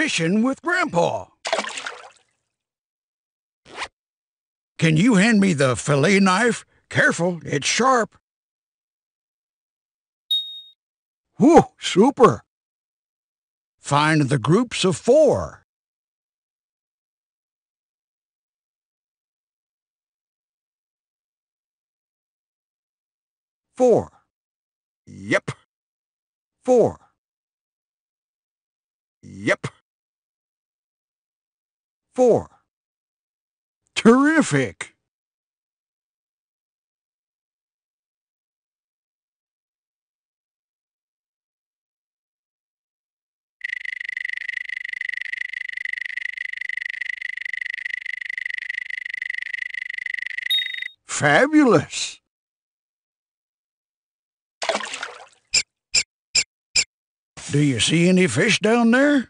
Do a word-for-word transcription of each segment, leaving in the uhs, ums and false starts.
fishing with Grandpa. Can you hand me the fillet knife? Careful, it's sharp. Whew, super. Find the groups of four. Four. Yep. Four. Yep. Four. Terrific. Fabulous. Do you see any fish down there?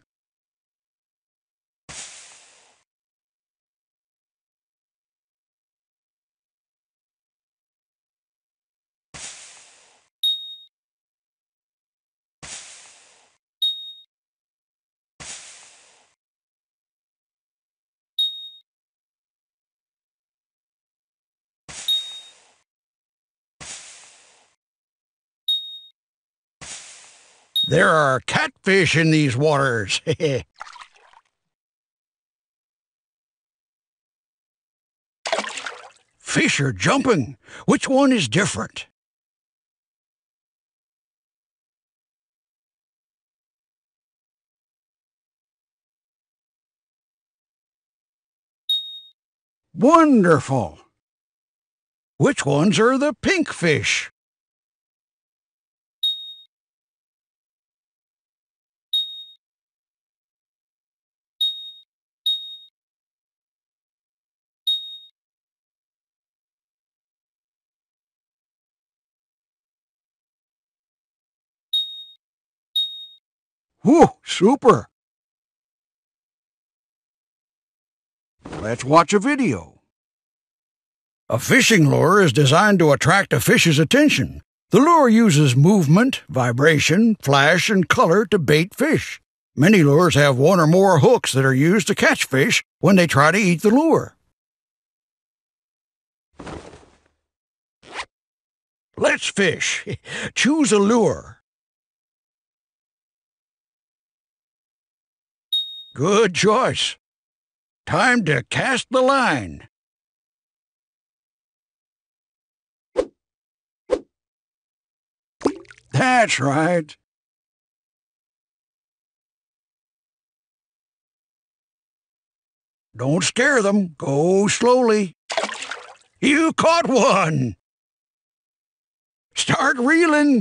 There are catfish in these waters. Fish are jumping. Which one is different? Wonderful. Which ones are the pink fish? Whew, super. Let's watch a video. A fishing lure is designed to attract a fish's attention. The lure uses movement, vibration, flash, and color to bait fish. Many lures have one or more hooks that are used to catch fish when they try to eat the lure. Let's fish. Choose a lure. Good choice. Time to cast the line. That's right. Don't scare them. Go slowly. You caught one. Start reeling.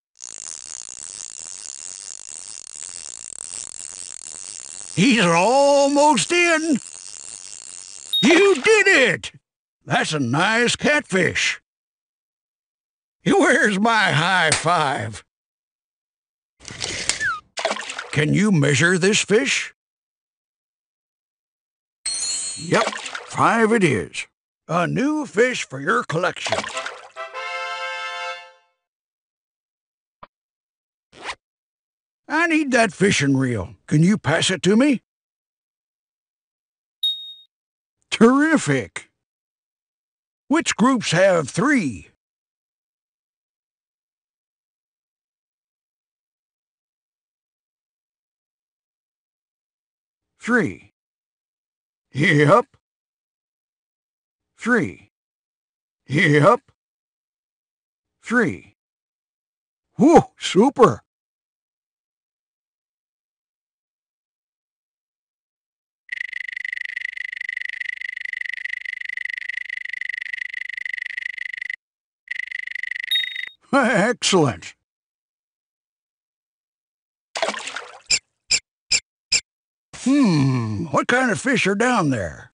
He's almost in. You did it! That's a nice catfish. Where's my high five? Can you measure this fish? Yep, five it is. A new fish for your collection. I need that fishing reel. Can you pass it to me? Terrific. Which groups have three? Three. Yep. Three. Yep. Three. Whew, super. Excellent. Hmm, what kind of fish are down there?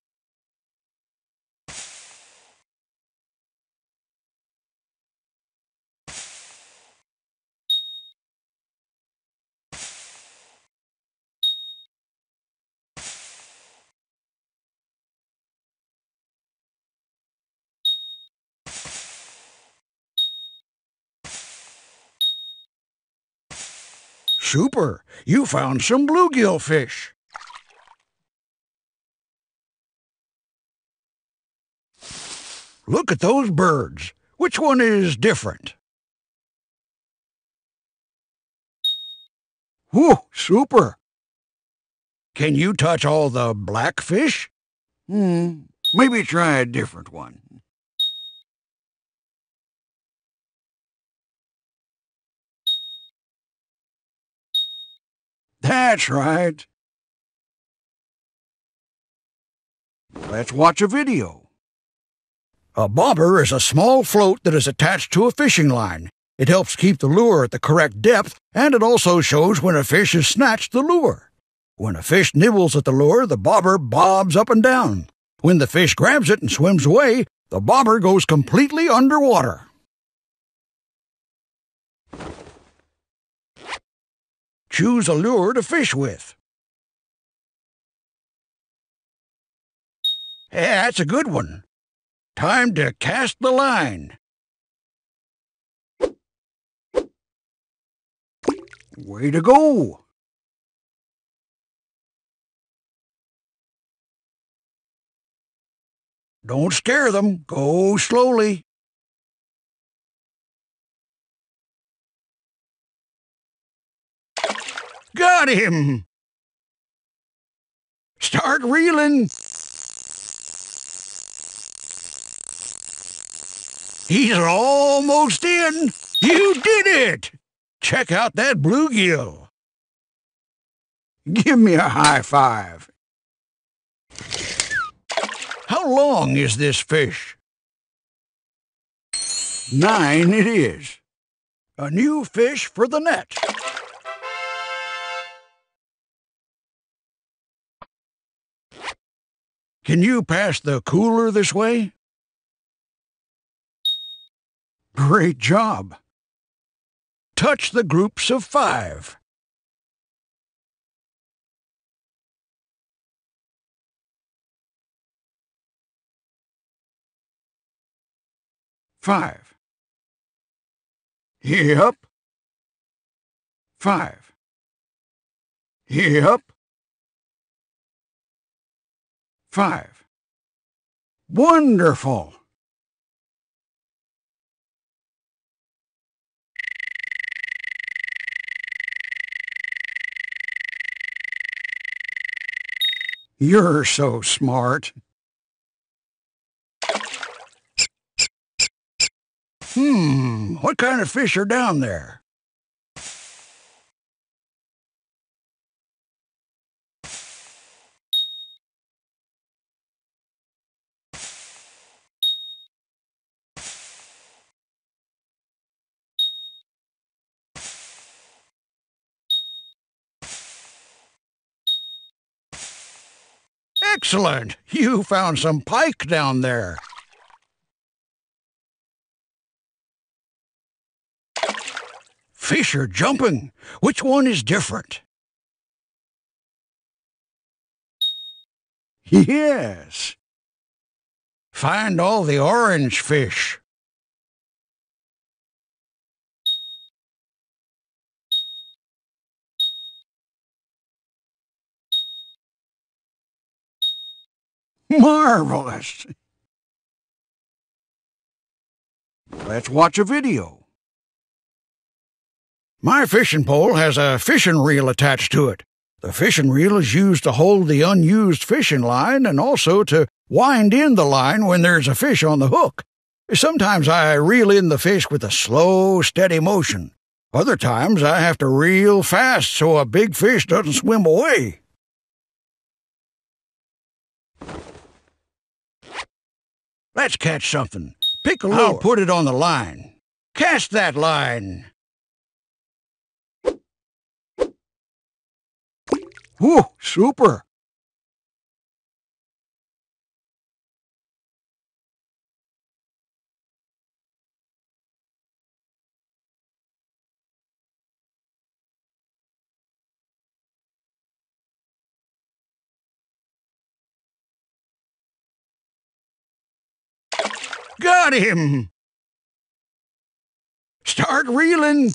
Super! You found some bluegill fish. Look at those birds. Which one is different? Whew, super. Can you touch all the blackfish? Hmm, maybe try a different one. That's right. Let's watch a video. A bobber is a small float that is attached to a fishing line. It helps keep the lure at the correct depth, and it also shows when a fish has snatched the lure. When a fish nibbles at the lure, the bobber bobs up and down. When the fish grabs it and swims away, the bobber goes completely underwater. Choose a lure to fish with. Yeah, that's a good one. Time to cast the line. Way to go! Don't scare them. Go slowly. Got him! Start reeling. He's almost in. You did it! Check out that bluegill. Give me a high five. How long is this fish? Nine it is. A new fish for the net. Can you pass the cooler this way? Great job. Touch the groups of five. Five. Yep. Five. Yep. Five. Wonderful. You're so smart. Hmm, what kind of fish are down there? Excellent! You found some pike down there. Fish are jumping. Which one is different? Yes. Find all the orange fish. Marvelous. Let's watch a video. My fishing pole has a fishing reel attached to it. The fishing reel is used to hold the unused fishing line and also to wind in the line when there's a fish on the hook. Sometimes I reel in the fish with a slow, steady motion. Other times I have to reel fast so a big fish doesn't swim away. Let's catch something. Pick a lure. I'll put it on the line. Cast that line. Whew, super. Got him! Start reeling.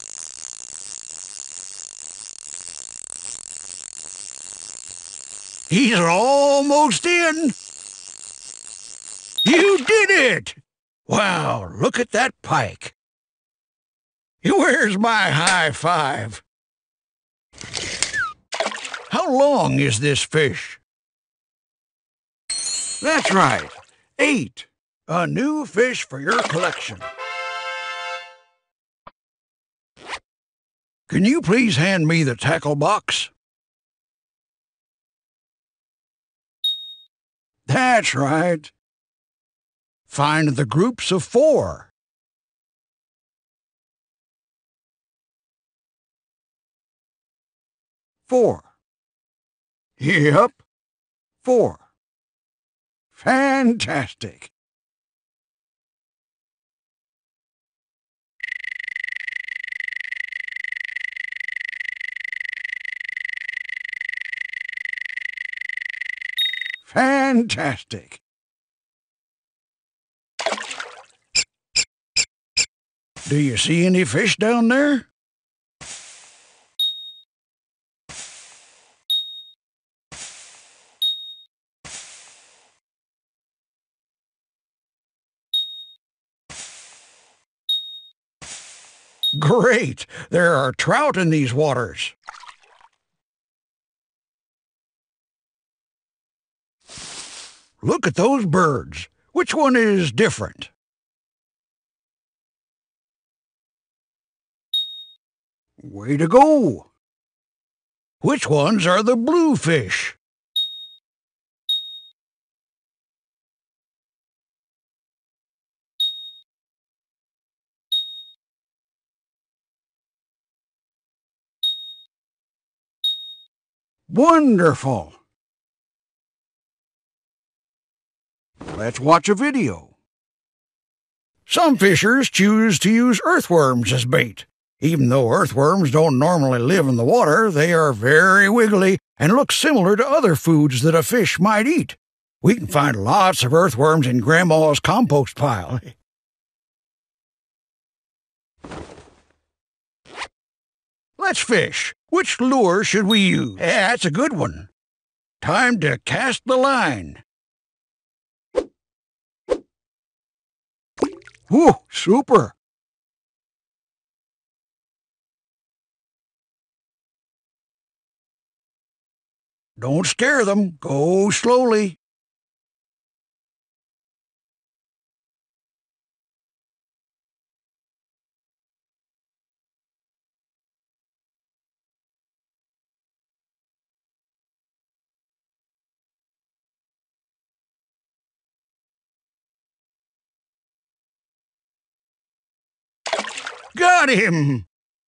He's almost in. You did it! Wow, look at that pike. Where's my high five? How long is this fish? That's right, eight. A new fish for your collection. Can you please hand me the tackle box? That's right. Find the groups of four. Four. Yep, four. Fantastic. Fantastic. Do you see any fish down there? Great! There are trout in these waters. Look at those birds. Which one is different? Way to go! Which ones are the bluefish? Wonderful! Let's watch a video. Some fishers choose to use earthworms as bait. Even though earthworms don't normally live in the water, they are very wiggly and look similar to other foods that a fish might eat. We can find lots of earthworms in Grandma's compost pile. Let's fish. Which lure should we use? Yeah, that's a good one. Time to cast the line. Whew, super! Don't scare them. Go slowly. Got him!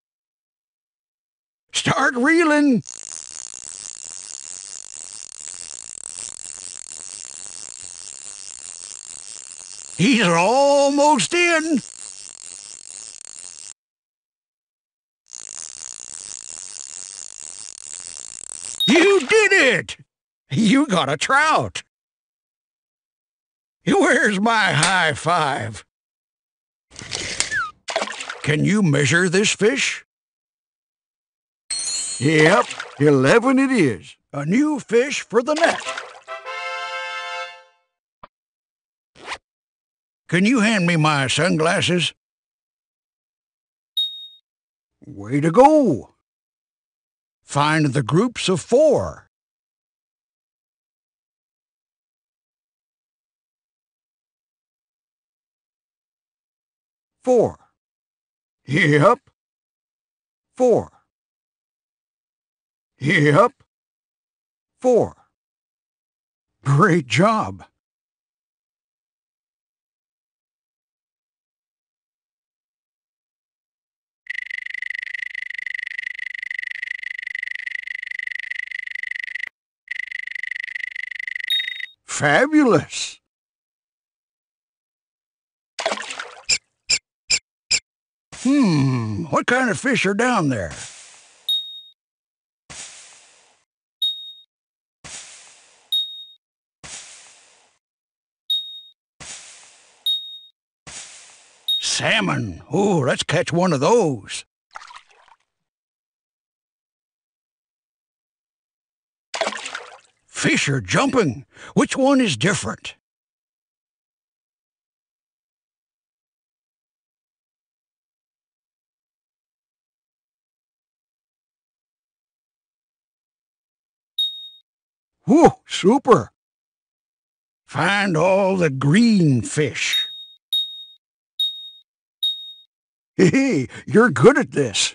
Start reeling. He's almost in. You did it! You got a trout. Where's my high five? Can you measure this fish? Yep, eleven it is. A new fish for the net. Can you hand me my sunglasses? Way to go! Find the groups of four. Four. Yep. Four. Yep. Four. Great job. Fabulous. Hmm, what kind of fish are down there? Salmon. Oh, let's catch one of those. Fish are jumping. Which one is different? Whew, super! Find all the green fish. Hey, you're good at this.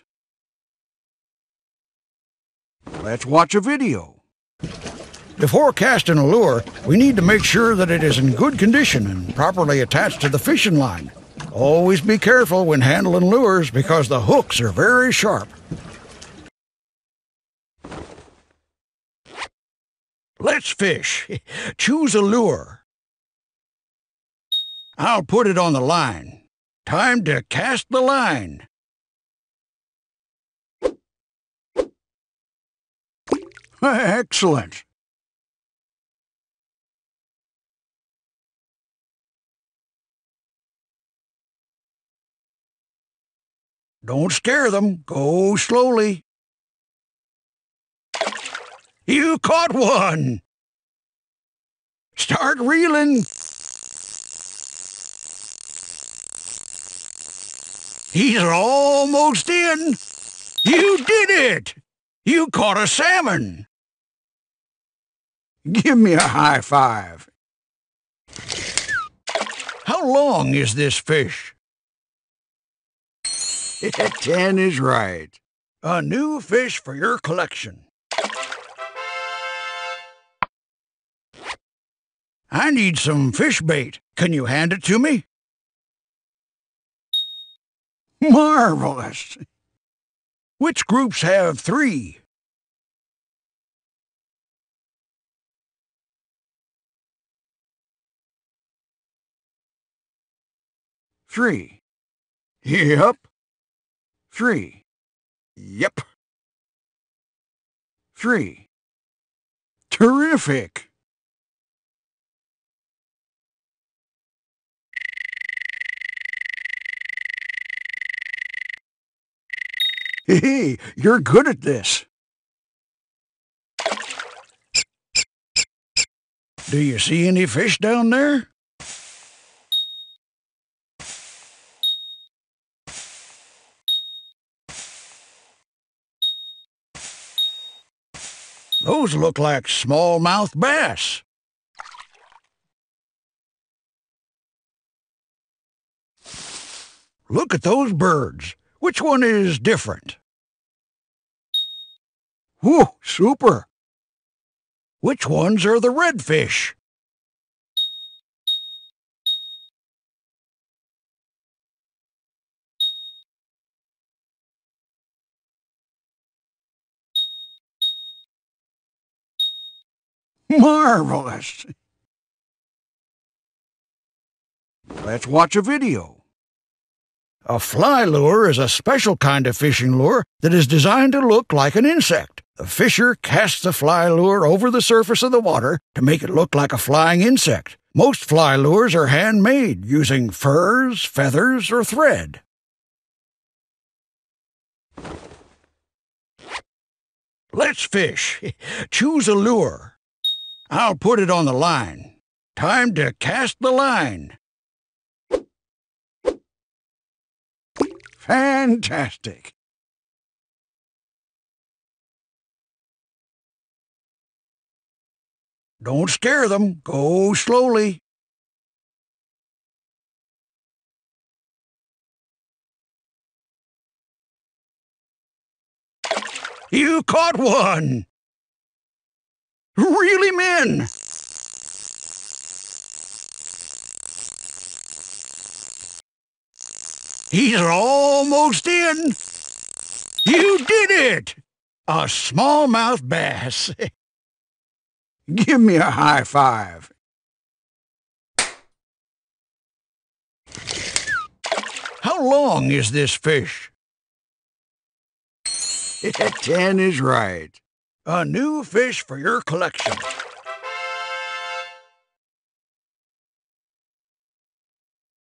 Let's watch a video. Before casting a lure, we need to make sure that it is in good condition and properly attached to the fishing line. Always be careful when handling lures because the hooks are very sharp. Let's fish. Choose a lure. I'll put it on the line. Time to cast the line. Excellent. Don't scare them. Go slowly. You caught one! Start reeling. He's almost in. You did it! You caught a salmon. Give me a high five. How long is this fish? Ten is right. A new fish for your collection. I need some fish bait. Can you hand it to me? Marvelous! Which groups have three? Three. Yep. Three. Yep. Three. Terrific! Hey, you're good at this. Do you see any fish down there? Those look like smallmouth bass. Look at those birds. Which one is different? Whew, super! Which ones are the redfish? Marvelous! Let's watch a video. A fly lure is a special kind of fishing lure that is designed to look like an insect. The fisher casts the fly lure over the surface of the water to make it look like a flying insect. Most fly lures are handmade using furs, feathers, or thread. Let's fish. Choose a lure. I'll put it on the line. Time to cast the line. Fantastic! Don't scare them. Go slowly. You caught one! Reel him in! He's almost in. You did it! A smallmouth bass. Give me a high five. How long is this fish? Ten is right. A new fish for your collection.